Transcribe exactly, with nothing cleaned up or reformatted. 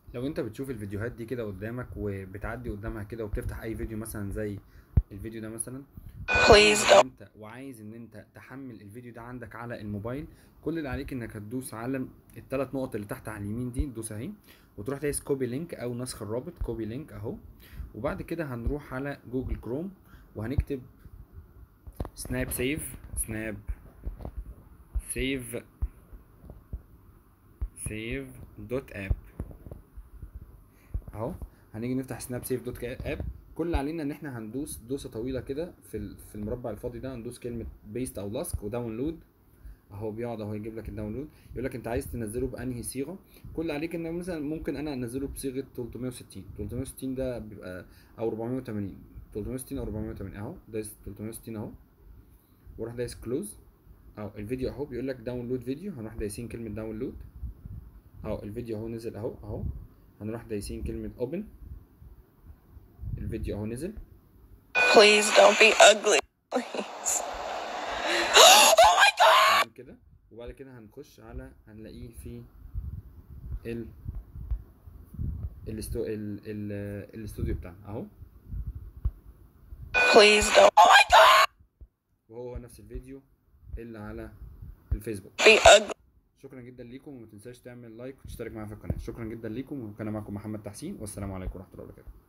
لو انت بتشوف الفيديوهات دي كده قدامك وبتعدي قدامها كده وبتفتح اي فيديو مثلا زي الفيديو ده مثلا، Please وعايز ان don't. انت وعايز ان انت تحمل الفيديو ده عندك على الموبايل، كل اللي عليك انك هتدوس على الثلاث نقط اللي تحت على اليمين دي، تدوس اهي وتروح دايس كوبي لينك او نسخ الرابط، كوبي لينك اهو. وبعد كده هنروح على جوجل كروم وهنكتب سناب سيف، سناب سيف سيف دوت اب اهو. هنيجي نفتح سناب سيف دوت اب. كل اللي علينا ان احنا هندوس دوسه طويله كده في ال- في المربع الفاضي ده، هندوس كلمه بيست او لاسك وداونلود اهو. بيقعد اهو يجيب لك الداونلود، يقول لك انت عايز تنزله بانهي صيغه. كل اللي عليك ان مثلا ممكن انا انزله بصيغه ثلاثمية وستين، ثلاثمية وستين ده بيبقى او اربعمية وتمانين، ثلاثمية وستين او اربعمية وتمانين اهو. دايس ثلاثمية وستين اهو واروح دايس كلوز اهو. الفيديو اهو بيقول لك داونلود فيديو، هنروح دايسين كلمه داونلود اهو. الفيديو اهو نزل اهو اهو. هنروح دايسين كلمه اوبن، الفيديو اهو نزل. Please don't be ugly. Please. Oh my god! تمام كده. وبعد كده هنخش على هنلاقيه في ال الاستو... ال... ال... الاستوديو بتاعنا اهو. Please don't. Oh my god! وهو هو نفس الفيديو اللي على الفيسبوك. Be ugly. شكرا جدا ليكم، وما تنساش تعمل لايك وتشترك معايا في القناه. شكرا جدا ليكم، وكان معكم محمد تحسين، والسلام عليكم ورحمه الله وبركاته.